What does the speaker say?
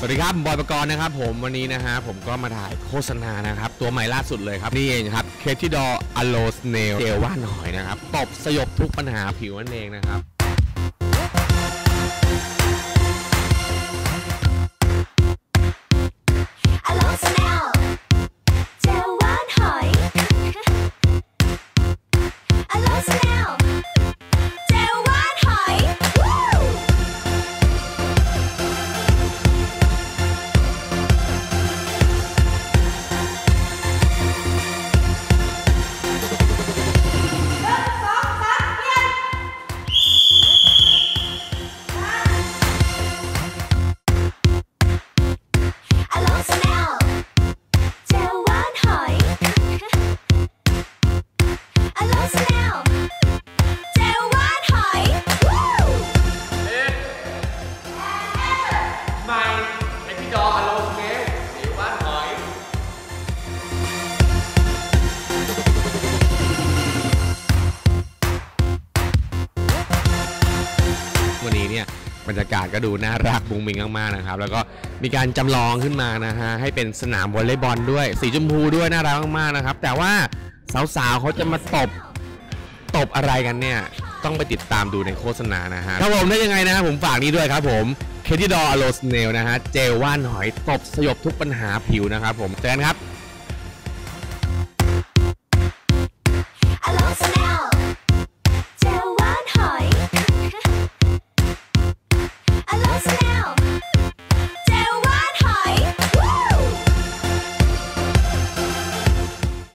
วัสดีครับบอยปกรณ์นะครับผมวันนี้นะฮะผมก็มาถ่ายโฆษณานะครับตัวใหม่ล่าสุดเลยครับนี่เองครับเคที่ดออะโลสเนลเจลว่านหอยนะครับตบสยบทุกปัญหาผิวนั่นเองนะครับวันนี้เนี่ยบรรยากาศก็ดูน่ารักมุ้งมิ้งมากๆนะครับแล้วก็มีการจำลองขึ้นมานะฮะให้เป็นสนามวอลเลย์บอลด้วยสีชมพูด้วยน่ารักมากๆนะครับแต่ว่าสาวๆเขาจะมาตบอะไรกันเนี่ยต้องไปติดตามดูในโฆษณานะฮะถ้าผมได้ยังไงนะผมฝากนี้ด้วยครับผมเคที่ดออะโลสเนลนะฮะเจลว่านหอยตบสยบทุกปัญหาผิวนะครับผมเจอกันครับ